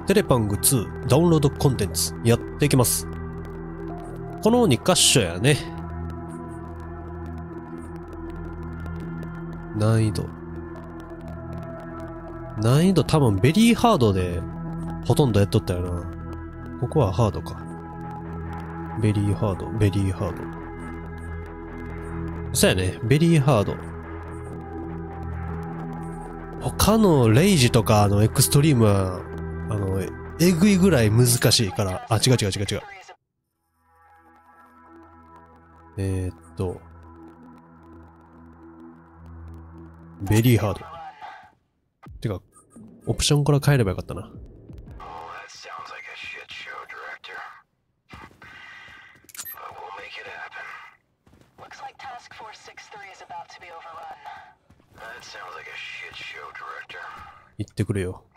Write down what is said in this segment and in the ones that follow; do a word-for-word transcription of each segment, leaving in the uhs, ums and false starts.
テレパングツーダウンロードコンテンツやっていきます。このに箇所やね。難易度。難易度多分ベリーハードでほとんどやっとったよな。ここはハードか。ベリーハード、ベリーハード。そうやね、ベリーハード。他のレイジとかあのエクストリームは、あの、えぐいぐらい難しいから、あ、違う違う違う違う。えー、っと、ベリーハード。てか、オプションから変えればよかったな。言ってくれよ。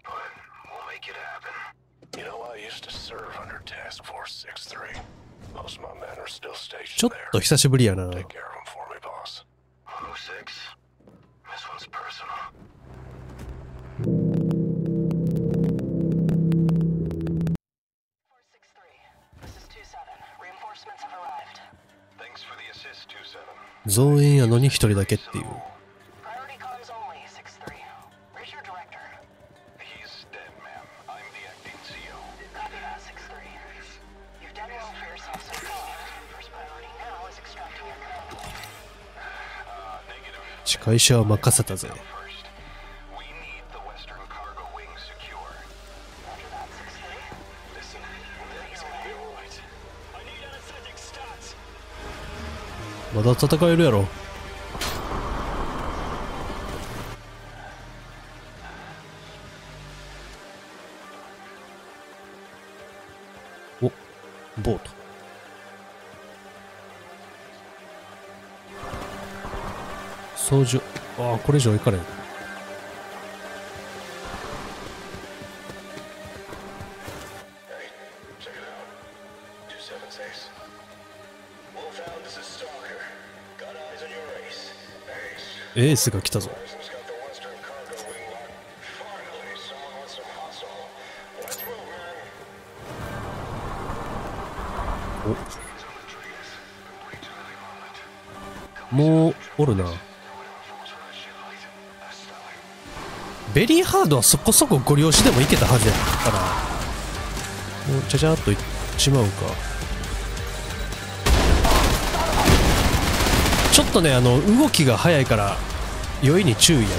ちょっと久しぶりやな。増援やのに一人だけっていう。会社は任せたぜ。まだ戦えるやろ。お、ボート。操縦。ああ、これ以上行かれん。エースが来たぞ。お、もうおるな。ベリーハードはそこそこご利用しでもいけたはずやから、もうちゃちゃっといっちまうか。ちょっとね、あの動きが速いから酔いに注意やな。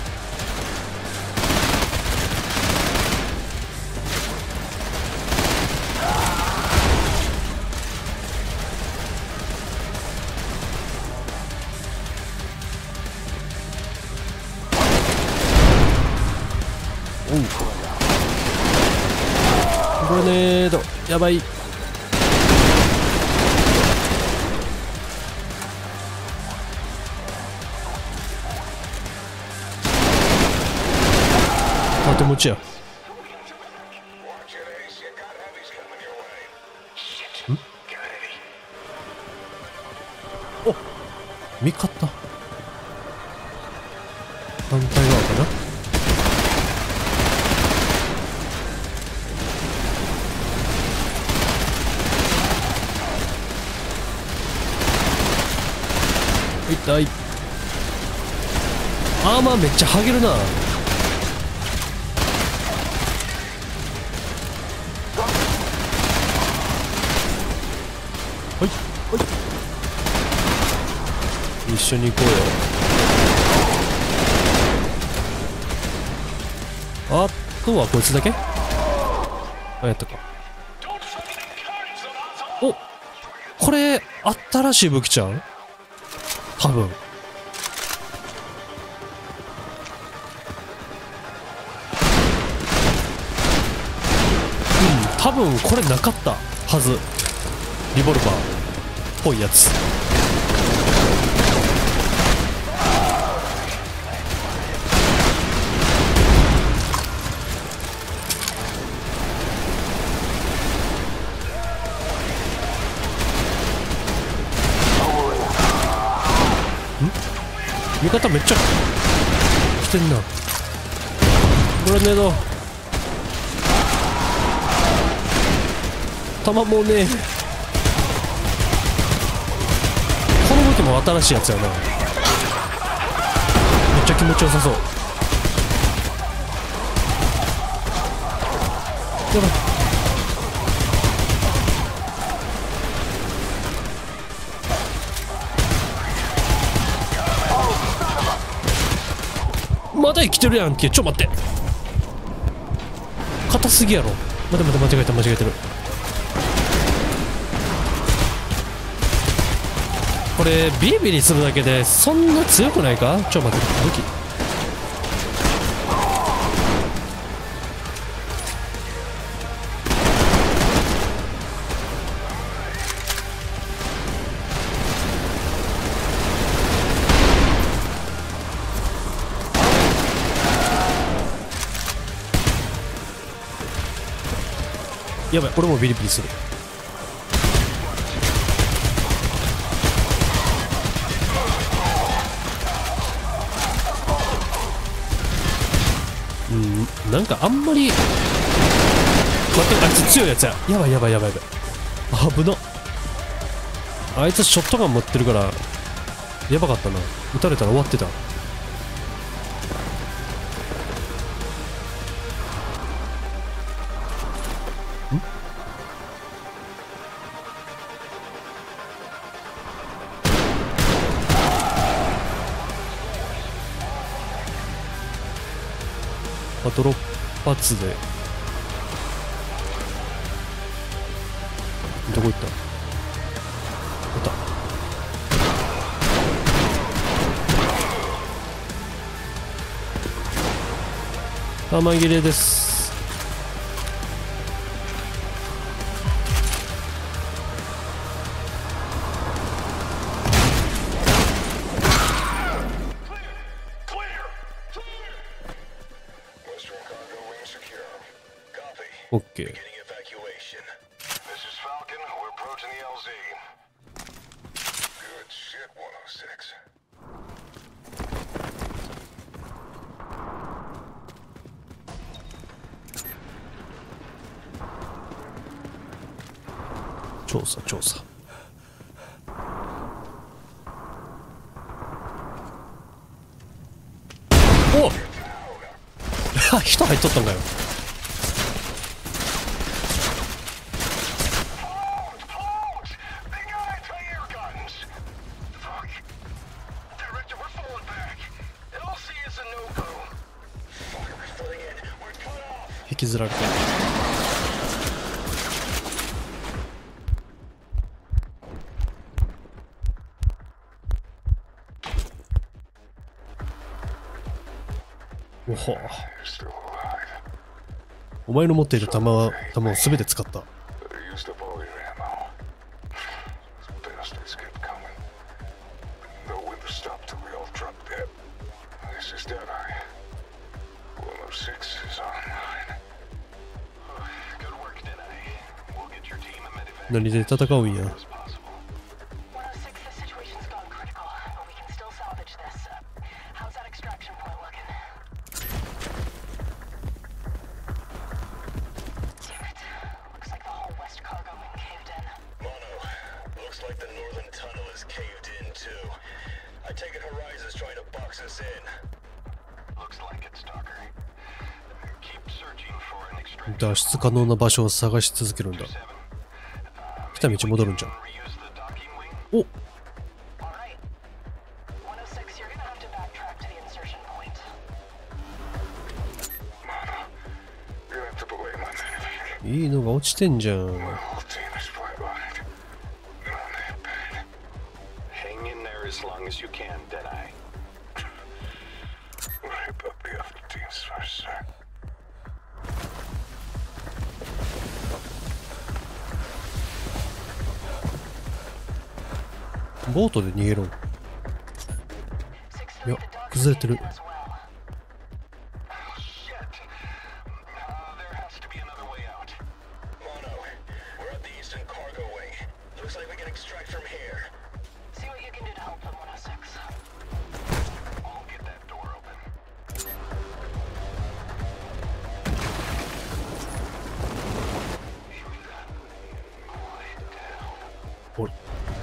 おう、グレネードやばい。手持ちや。ん？お、味方。反対側かな。痛い。アーマーめっちゃはげるな。一緒に行こうよ。あとはこいつだけ？あ、やったか。お、これ新しい武器ちゃん？多分。うん、多分これなかったはず。リボルバーっぽいやつ。味方めっちゃ来てんな。グレネード。 弾もねえ。この武器も新しいやつやな。めっちゃ気持ちよさそう。やばい。まだ生きてるやんけ。ちょ待って、硬すぎやろ。待って待って、間違えた間違えてる。これビリビリするだけでそんな強くないか。ちょ待って、武器やばい、俺もビリビリする。うん、なんかあんまり待って、あいつ強いやつや。やばいやばいやばいやばい、危な。あいつショットガン持ってるからやばかったな。撃たれたら終わってた。んあとろっ発でどこ行った。おった。弾切れです。オッケー。調査調査。おっ人入っとったんかよ。引きずられてる。おほ、お前の持っている弾は弾を全て使った。何で戦うんや。脱出可能な場所を探し続けるんだ。来た道戻るんじゃん。おっ、いいのが落ちてんじゃん。ボートで逃げろ。いや、崩れてる。 おい。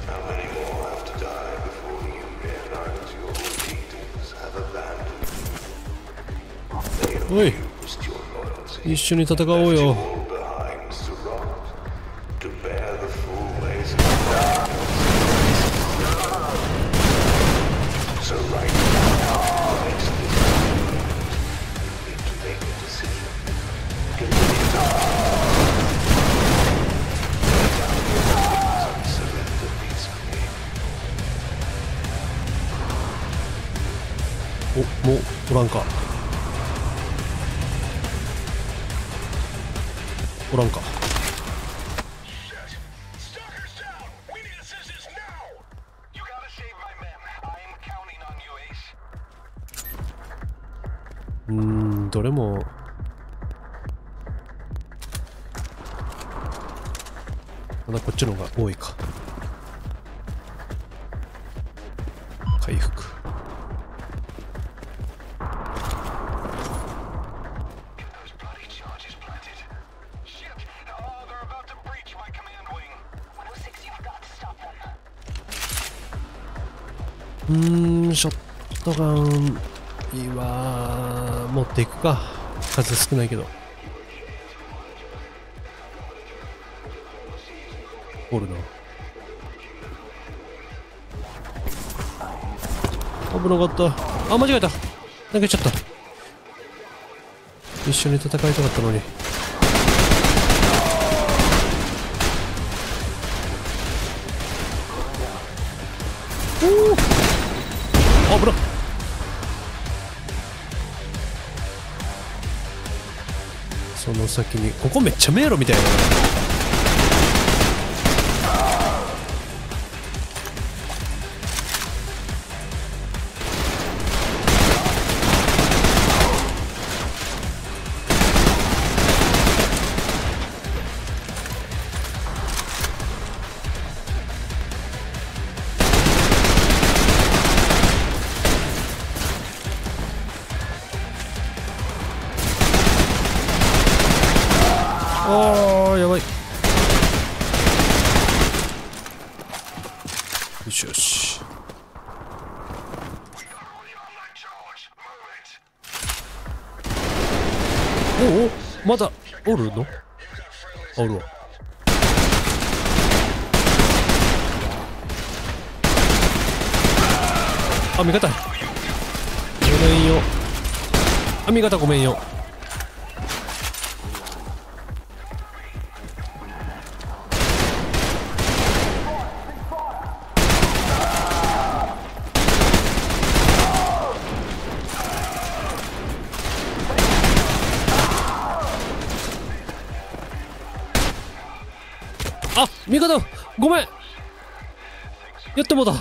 おい、一緒に戦おうよ。お、もうおらんか。おらんか。うーん、どれもまだこっちの方が多いか。回復。うーん、ショットガンいいわ。持っていくか。数少ないけど。おるな。危なかった。あ、間違えた。投げちゃった。一緒に戦いたかったのに。おお、危なっ。その先にここめっちゃ迷路みたいな。あー、やばい。よしよし。おお、まだおるの？あ、おるわ。あ、味方ごめんよ。あ、味方ごめんよ。あ、味方ごめん、やってもうた。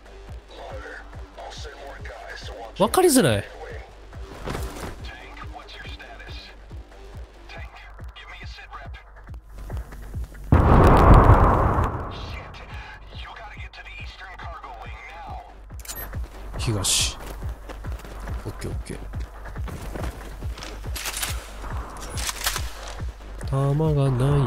分かりづらい。東。オッケーオッケー。弾がない。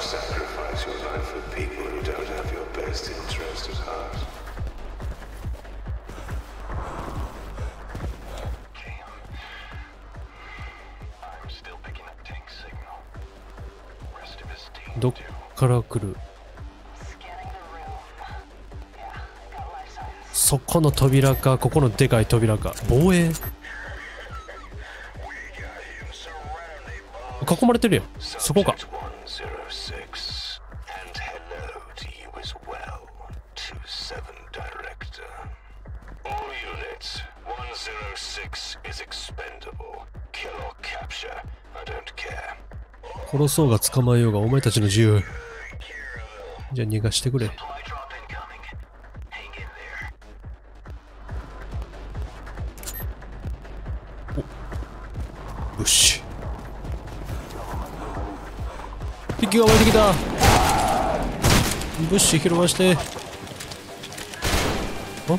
どっから来る？そこの扉か、ここのでかい扉か。防衛？囲まれてるやん。そこか。殺そうが捕まえようがお前たちの自由。じゃあ逃がしてくれ。お、よし。敵が湧いてきた。物資拾わして。あ、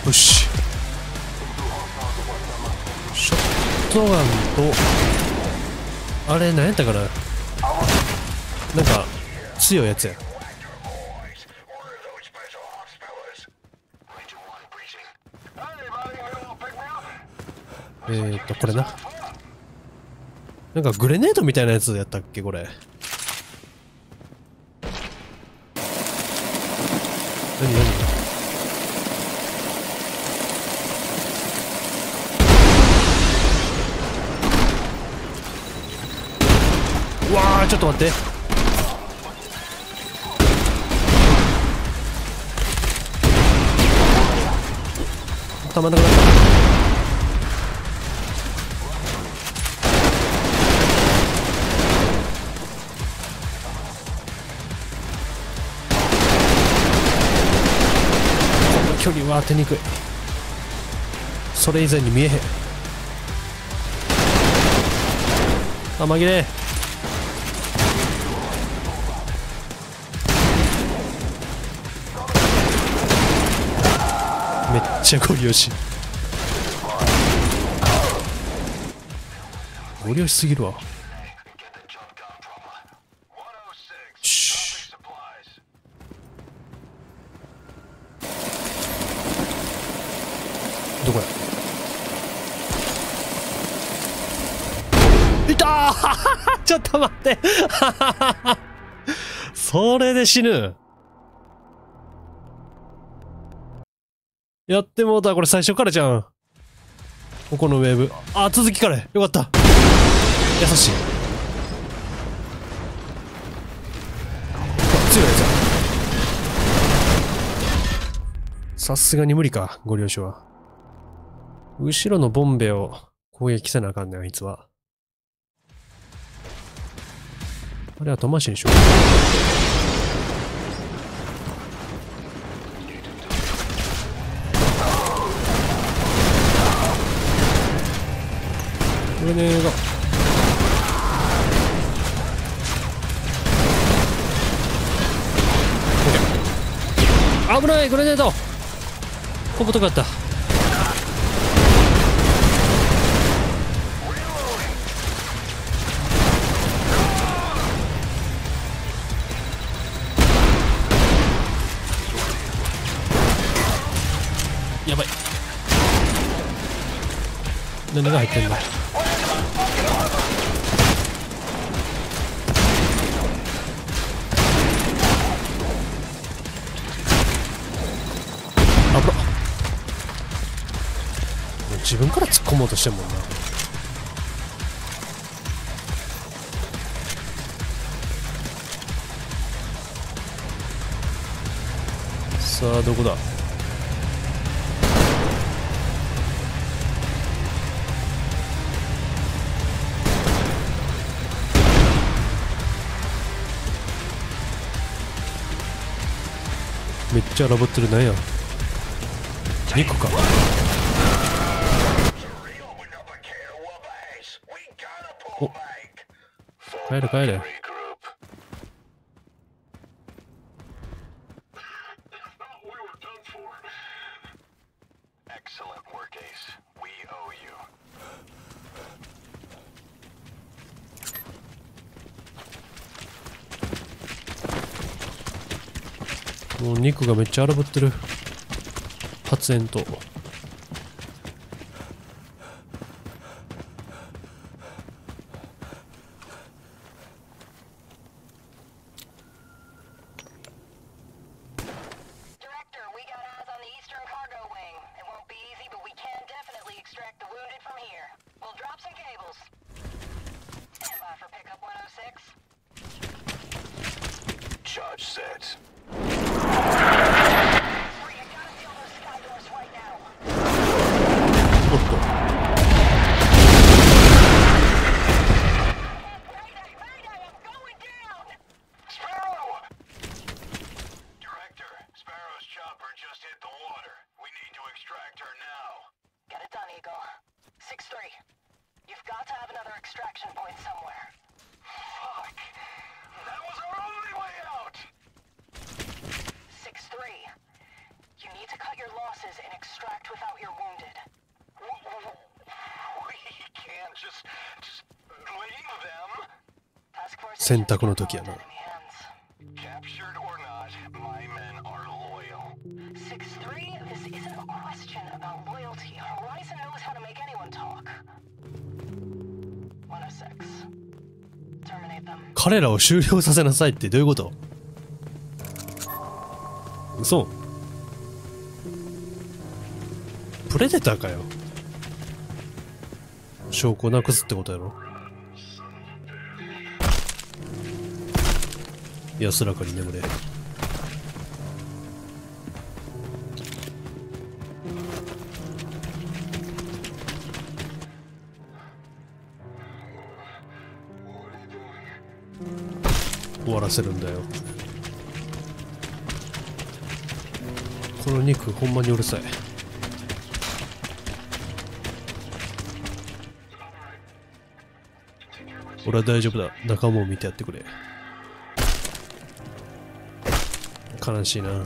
よし。ショットガンとあれ何やったかな、なんか強いやつや。えーっとこれな、なんかグレネードみたいなやつやったっけこれ。何何、うわーちょっと待って、たまんなくなった。この距離は当てにくい。それ以前に見えへん。あ、紛れ。めっちゃゴリ押し。ゴリ押しすぎるわ。シーどこや。いたーちょっと待ってそれで死ぬ。やってもうた。これ最初からじゃん。ここのウェーブ。あ、続きからよかった。優しい。強いやつや。さすがに無理か、ご両親は。後ろのボンベを攻撃せなあかんねん、あいつは。あれは後回しにしよう。これねが危ない。グレネード飛ぶとこやった。やばい。何が入ってんだ。自分から突っ込もうとしてんもんな。さあどこだ。めっちゃ荒ぶってる。なんや肉か。お、帰れ帰れ。もう肉がめっちゃ荒ぶってる。発煙筒。 You need to cut your losses and extract 選択の時やな。彼らを終了させなさいってどういうこと？嘘？プレデターかよ。証拠をなくすってことやろ。安らかに眠れ。終わらせるんだよ。この肉ほんまにうるさい。俺は大丈夫だ。仲間を見てやってくれ。悲しいな。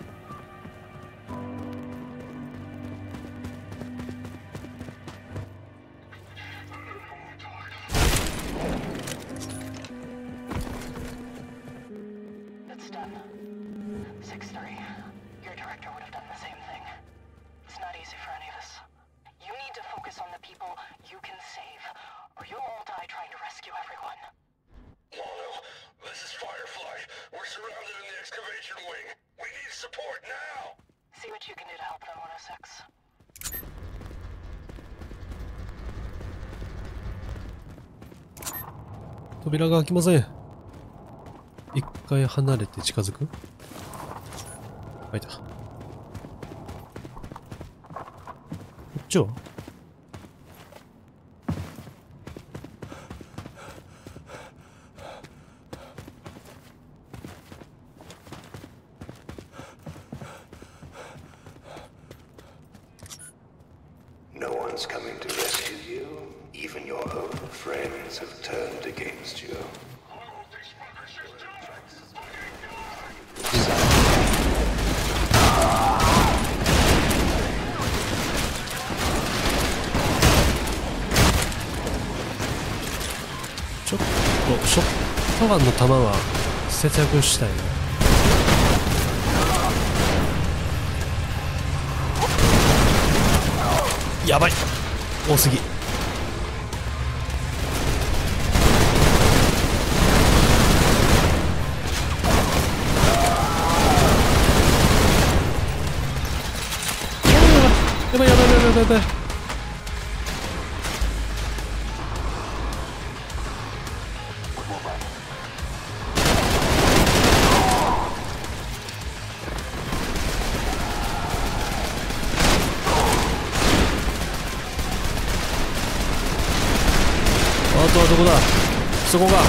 扉が開きません。一回離れて近づく？開いた。こっちは？ No one's coming to rescue you. Even your own friends have turned against you. ちょっとショットガンの弾は節約したいな。やばい、多すぎ。やばいやばいやばいやばいやばい。あとはどこだ？そこが。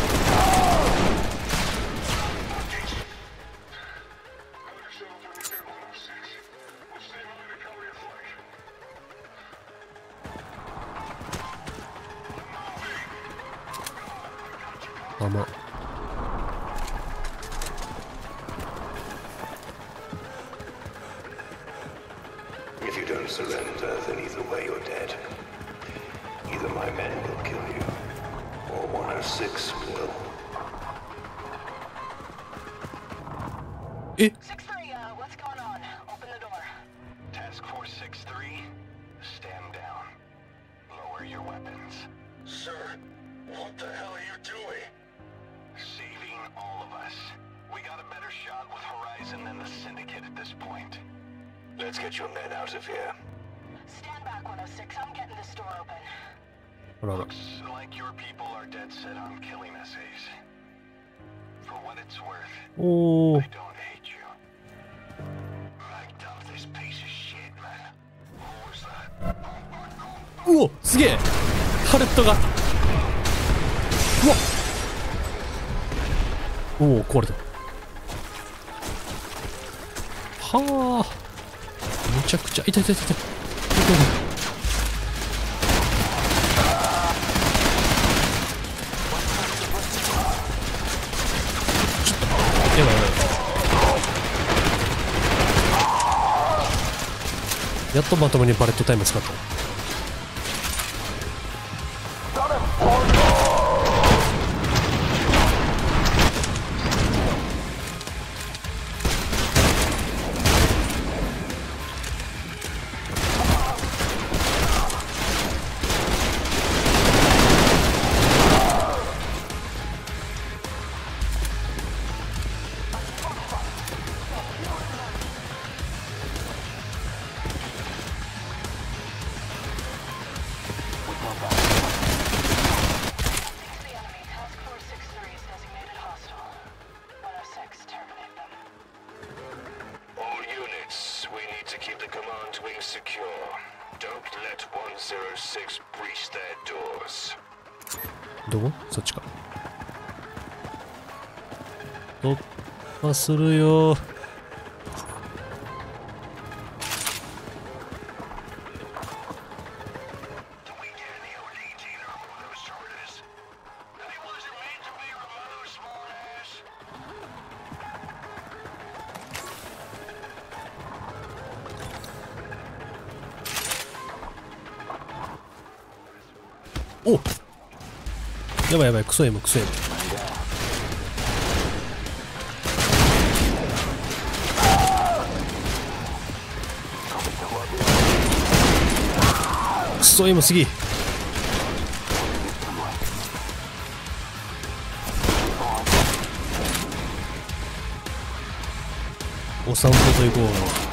甘。 If you don't surrender, then either way you're dead. Either my men will kill you, or one oh six will. え？ six three, uh, what's going on? Open the door. Task Force six three, stand down. Lower your weapons. Sir, what the hell are you doing? Saving all of us. We got a better shot with Horizon than the Syndicate at this point. Let's get your men out of here. Stand back, one oh six. I'm getting this door open. あらら。 Looks like your people are dead set on killing us, Ace. For what it's worth, おお。 I don't hate you. I dumped this piece of shit, man. What was that? うお、すげえ。ハレットが。うわ。おお、壊れた。はあ。めちゃくちゃ痛い痛い痛い痛い。痛い痛い。やばいやばい。やっとまともにバレットタイム使った。 secure. Don't let one oh six breach their doors. どこ？そっちか。突破するよ。おっ、やばいやばい、クソ M クソ M。クソ M すぎ。お散歩と行こう。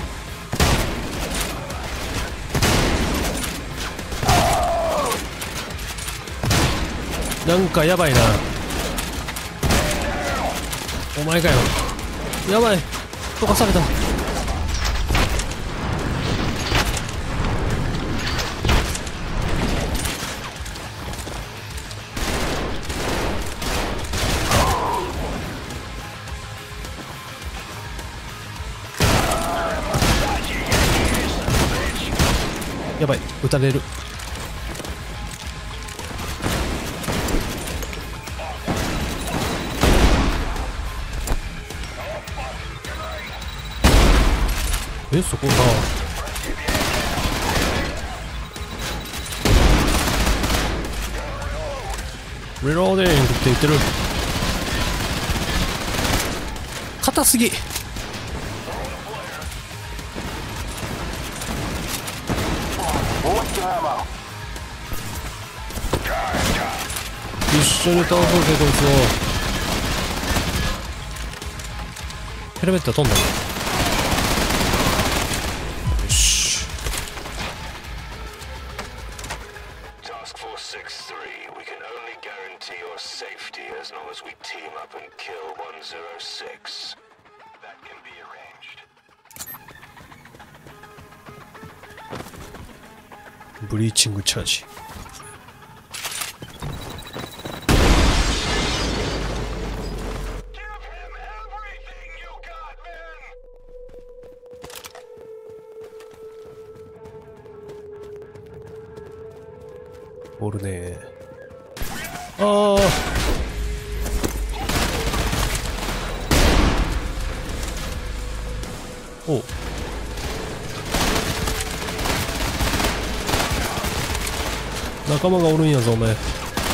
なんかやばいな。お前かよ。やばい、溶かされた。やばい、撃たれる。え、そこか。リローディングって言ってる。硬すぎ。一緒に倒そうぜこいつを。ヘルメット飛んだ。ブリーチングチャージ。おるね。ああ。おう。仲間がおるんやぞお前。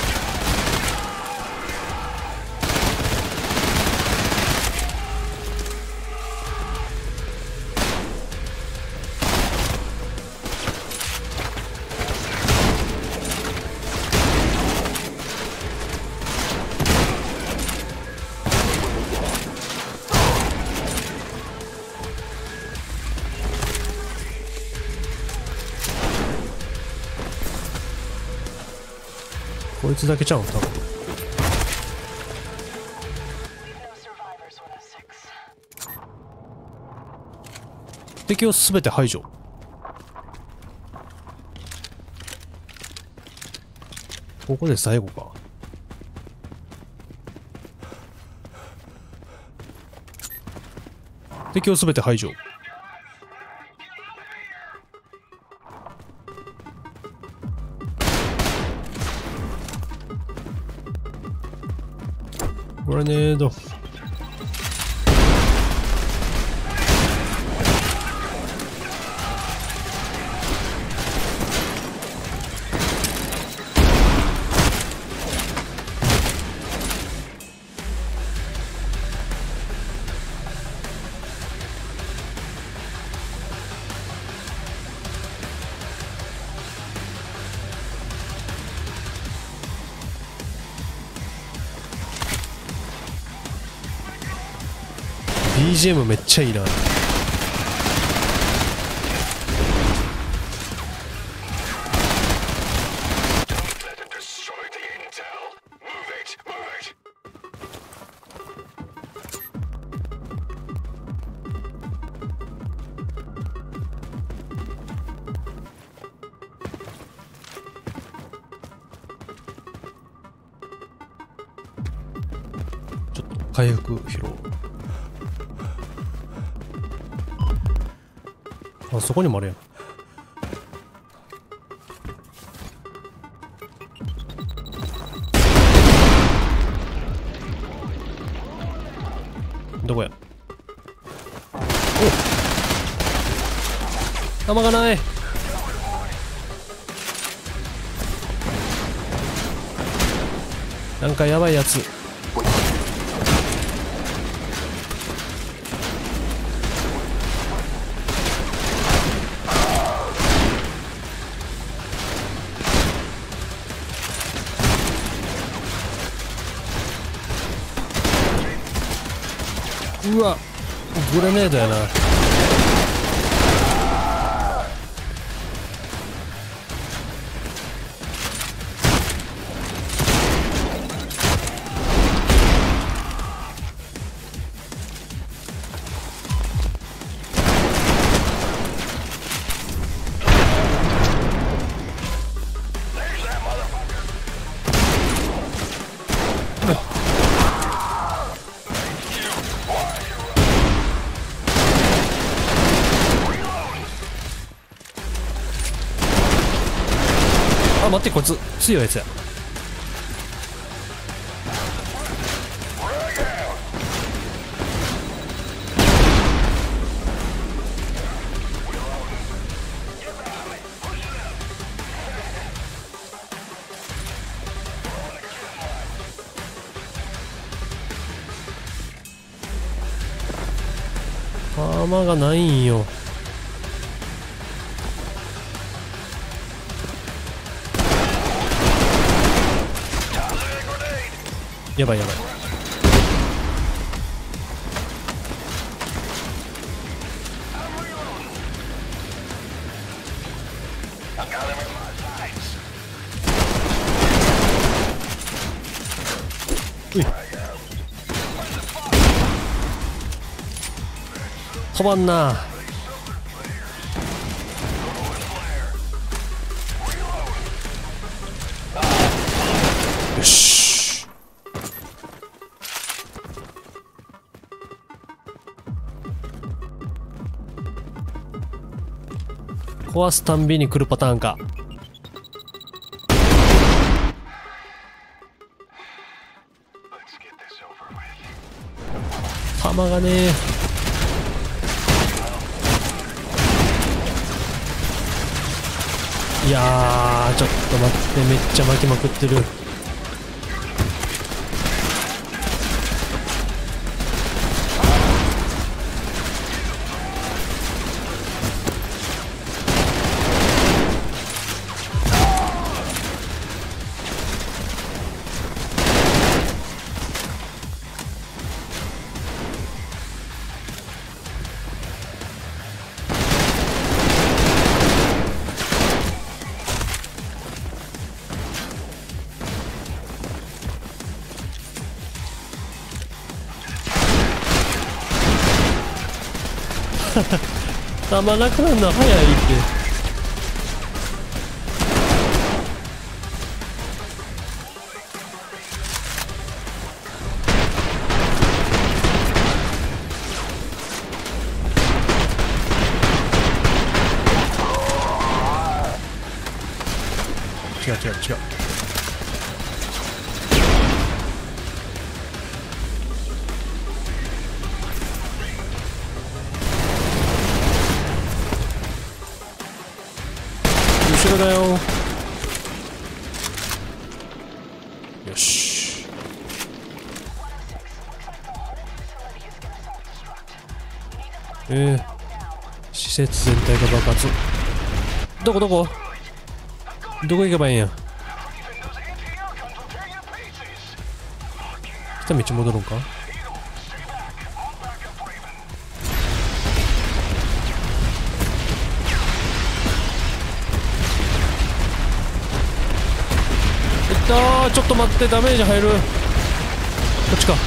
こいつだけちゃうの多分。敵をすべて排除。ここで最後か。敵をすべて排除。グレネード。ビージーエム めっちゃいいな。 回復疲労。あ、そこにもあるやん。どこや。お、弾がない。なんかやばいやつ。うわ、グレネードやな。あ、待って、こいつ強いやつや。弾がないんよ。やばいやばい。うい、飛ばんな。よし。壊すたんびに来るパターンか。弾がねえ。いやー、ちょっと待って、めっちゃ巻きまくってる。弾なくなるのは早いって。違う違う違う。後ろだよ。よし。えー、施設全体が爆発。どこどこどこ行けばいいんや。来た道戻るんか。あー、ちょっと待って、ダメージ入る。こっちか。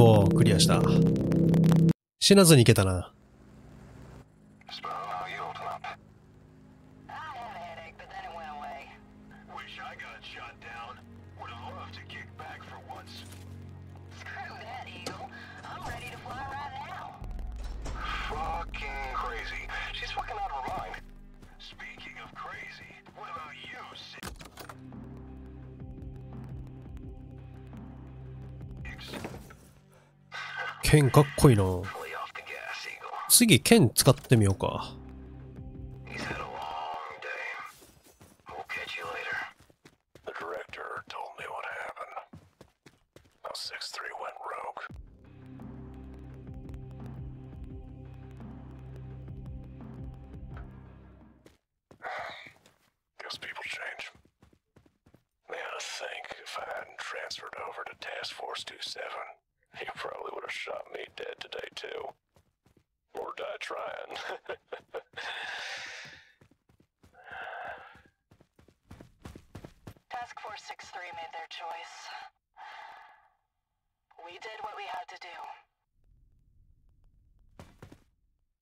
おー、クリアした。死なずにいけたな。 Sparrow, how you holding up? I had a headache, but then it went away. Wish I got shot down. Would have loved to kick back for once. Screw that, Eagle. I'm ready to fly right now. Fucking crazy. She's fucking out of her mind. Speaking of crazy, what about you, Six? 剣かっこいいな。 Fully off the gas, Eagle. 次剣使ってみようか。 He's had a long day. We'll catch you later. The director told me what happened. How six three went rogue. Guess people change. They ought to think if I hadn't transferred over to Task Force two seven, he probably would have shot me dead today too. Or die trying. Task Force six three made their choice. We did what we had to do.